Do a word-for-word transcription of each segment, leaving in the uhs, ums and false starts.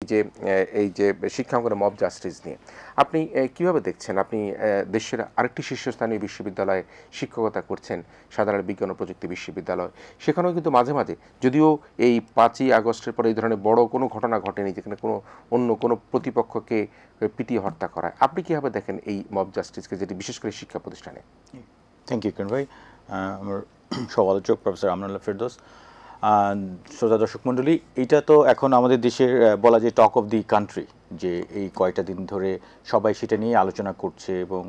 যে এই যে শিক্ষাঙ্গনে মব জাস্টিস নিয়ে আপনি কিভাবে দেখছেন? আপনি দেশের আরেকটি শীর্ষস্থানীয় বিশ্ববিদ্যালয়ে শিক্ষকতা করছেন, সাধারণ বিজ্ঞান ও প্রযুক্তি বিশ্ববিদ্যালয়। সেখানেও কিন্তু মাঝে মাঝে, যদিও এই পাঁচই আগস্টের পরে এই ধরনের বড় কোনো ঘটনা ঘটেনি যেখানে কোনো অন্য কোনো প্রতিপক্ষকে পিটিয়ে হত্যা করায়, আপনি কীভাবে দেখেন এই মব জাস্টিসকে, যেটি বিশেষ করে শিক্ষা প্রতিষ্ঠানে? থ্যাংক ইউ কিরণ ভাই। আমার সহ-আলোচক প্রফেসর আমনুল্লাহ ফেরদৌস, শ্রোতা দর্শক মণ্ডলী, এটা তো এখন আমাদের দেশের বলা যায় টক অফ দি কান্ট্রি, যে এই কয়টা দিন ধরে সবাই সেটা নিয়ে আলোচনা করছে এবং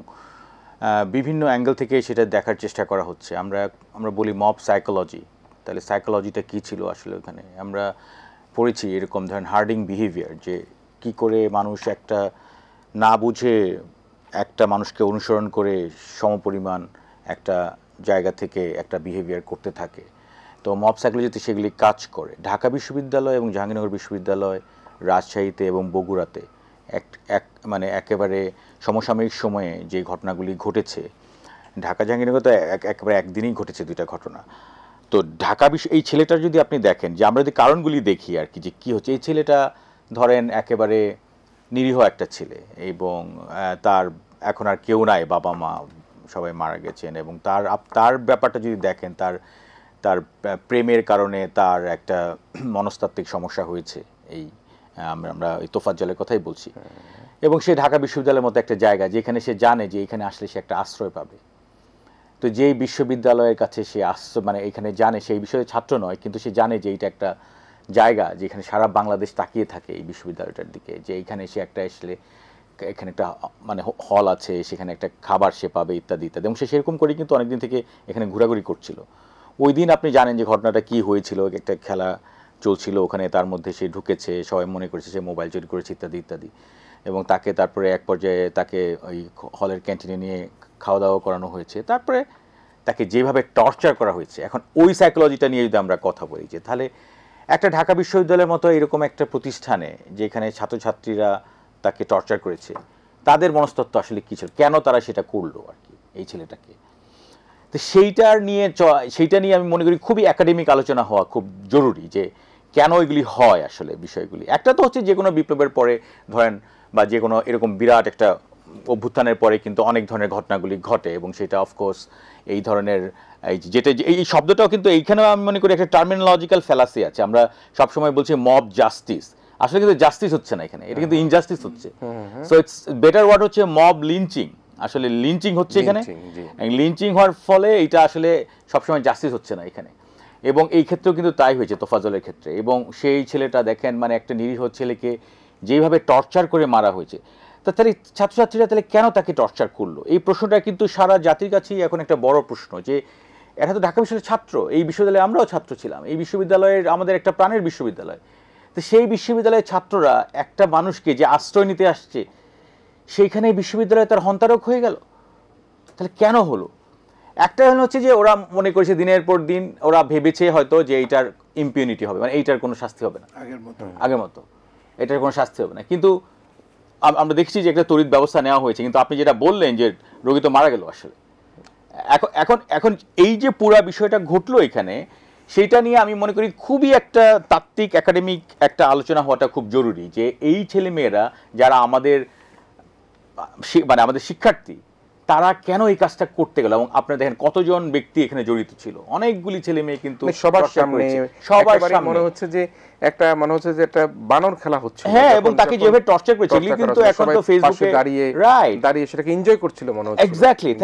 বিভিন্ন অ্যাঙ্গেল থেকে সেটা দেখার চেষ্টা করা হচ্ছে। আমরা আমরা বলি মব সাইকোলজি, তাহলে সাইকোলজিটা কী ছিল আসলে ওখানে? আমরা পড়েছি এরকম ধরেন হার্ডিং বিহেভিয়ার, যে কি করে মানুষ একটা না বুঝে একটা মানুষকে অনুসরণ করে সমপরিমাণ একটা জায়গা থেকে একটা বিহেভিয়ার করতে থাকে। তো মব সাইকোলজিতে সেগুলি কাজ করে। ঢাকা বিশ্ববিদ্যালয় এবং জাহাঙ্গীরনগর বিশ্ববিদ্যালয়, রাজশাহীতে এবং বগুড়াতে এক এক মানে একেবারে সমসাময়িক সময়ে যে ঘটনাগুলি ঘটেছে, ঢাকা জাহাঙ্গীরনগর তো একেবারে একদিনেই ঘটেছে দুইটা ঘটনা। তো ঢাকা বিশ্ব এই ছেলেটার যদি আপনি দেখেন, যে আমরা যদি কারণগুলি দেখি আর কি, যে কী হচ্ছে, এই ছেলেটা ধরেন একেবারে নিরীহ একটা ছেলে এবং তার এখন আর কেউ নাই, বাবা মা সবাই মারা গেছেন, এবং তার তার ব্যাপারটা যদি দেখেন, তার তার প্রেমের কারণে তার একটা মনস্তাত্ত্বিক সমস্যা হয়েছে। এই আমরা আমরা ওই তোফাজ্জলের কথাই বলছি। এবং সে ঢাকা বিশ্ববিদ্যালয়ের মতো একটা জায়গা যেখানে সে জানে যে এখানে আসলে সে একটা আশ্রয় পাবে। তো যেই বিশ্ববিদ্যালয়ের কাছে সে আশ্রয় মানে এখানে জানে, সেই বিষয়ে ছাত্র নয়, কিন্তু সে জানে যে এইটা একটা জায়গা যেখানে সারা বাংলাদেশ তাকিয়ে থাকে এই বিশ্ববিদ্যালয়টার দিকে, যে এইখানে সে একটা আসলে এখানে একটা মানে হল আছে, সেখানে একটা খাবার সে পাবে ইত্যাদি ইত্যাদি। এবং সে সেরকম করে কিন্তু অনেকদিন থেকে এখানে ঘোরাঘুরি করছিল। ওই দিন আপনি জানেন যে ঘটনাটা কি হয়েছিল, একটা খেলা চলছিল ওখানে, তার মধ্যে সে ঢুকেছে, সবাই মনে করেছে সে মোবাইল চুরি করেছে ইত্যাদি ইত্যাদি। এবং তাকে তারপরে এক পর্যায়ে তাকে ওই হলের ক্যান্টিনে নিয়ে খাওয়া দাওয়া করানো হয়েছে, তারপরে তাকে যেভাবে টর্চার করা হয়েছে। এখন ওই সাইকোলজিটা নিয়ে যদি আমরা কথা বলি, যে তাহলে একটা ঢাকা বিশ্ববিদ্যালয়ের মতো এরকম একটা প্রতিষ্ঠানে যেখানে ছাত্রছাত্রীরা তাকে টর্চার করেছে, তাদের মনস্তত্ত্ব আসলে কী ছিল, কেন তারা সেটা করলো আর কি এই ছেলেটাকে। তো সেইটার নিয়ে সেইটা নিয়ে আমি মনে করি খুবই একাডেমিক আলোচনা হওয়া খুব জরুরি, যে কেন এগুলি হয় আসলে বিষয়গুলি। একটা তো হচ্ছে যে কোনো বিপ্লবের পরে ধরেন, বা যে কোনো এরকম বিরাট একটা অভ্যুত্থানের পরে কিন্তু অনেক ধরনের ঘটনাগুলি ঘটে, এবং সেটা অফকোর্স এই ধরনের এই যেটা এই শব্দটাও কিন্তু এইখানেও আমি মনে করি একটা টার্মিনোলজিক্যাল ফ্যালাসি আছে। আমরা সবসময় বলছি মব জাস্টিস, আসলে কিন্তু জাস্টিস হচ্ছে না এখানে, এটা কিন্তু ইনজাস্টিস হচ্ছে। সো ইটস বেটার ওয়ার্ড হচ্ছে মব লিঞ্চিং। আসলে লিঞ্চিং হচ্ছে এখানে, লিঞ্চিং হওয়ার ফলে এটা আসলে সবসময় জাস্টিস হচ্ছে না এখানে। এবং এই ক্ষেত্রেও কিন্তু তাই হয়েছে তোফাজ্জলের ক্ষেত্রে। এবং সেই ছেলেটা দেখেন, মানে একটা নিরীহ ছেলেকে যেইভাবে টর্চার করে মারা হয়েছে, তা তাহলে ছাত্রছাত্রীরা তাহলে কেন তাকে টর্চার করলো, এই প্রশ্নটা কিন্তু সারা জাতির কাছেই এখন একটা বড় প্রশ্ন। যে এটা তো ঢাকা বিশ্ববিদ্যালয়ের ছাত্র, এই বিশ্ববিদ্যালয়ে আমরাও ছাত্র ছিলাম, এই বিশ্ববিদ্যালয়ের আমাদের একটা প্রাণের বিশ্ববিদ্যালয়। তো সেই বিশ্ববিদ্যালয়ের ছাত্ররা একটা মানুষকে যে আশ্রয় নিতে আসছে, সেইখানে বিশ্ববিদ্যালয়ে তার হন্তারক হয়ে গেল, তাহলে কেন হলো? একটা হচ্ছে যে ওরা মনে করেছে দিনের পর দিন, ওরা ভেবেছে হয়তো যে এইটার ইম্পিউনিটি হবে, মানে এইটার কোনো শাস্তি হবে না আগের মতো আগের মতো এটার কোনো শাস্তি হবে না। কিন্তু আমরা দেখছি যে একটা তড়িৎ ব্যবস্থা নেওয়া হয়েছে। কিন্তু আপনি যেটা বললেন যে রোগী তো মারা গেল, আসলে এখন এখন এখন এই যে পুরা বিষয়টা ঘটলো এখানে, সেইটা নিয়ে আমি মনে করি খুবই একটা তাত্ত্বিক একাডেমিক একটা আলোচনা হওয়াটা খুব জরুরি, যে এই ছেলে মেয়েরা যারা আমাদের মানে আমাদের শিক্ষার্থী, তারা কেন এই কাজটা করতে গেল। এবং আপনারা দেখেন কতজন ব্যক্তি এখানে জড়িত ছিল, অনেকগুলি ছেলে মেয়ে কিন্তু সবার সামনে, সবার সামনে মনে হচ্ছে যে একটা মনে হচ্ছে যে একটা বানর খেলা হচ্ছে। হ্যাঁ, এবং তাকে যেভাবে টর্চার করেছে, কিন্তু এখন তো ফেসবুকে দাঁড়িয়ে দাঁড়িয়ে সেটাকে এনজয় করছিল মনে হচ্ছে। এক্স্যাক্টলি।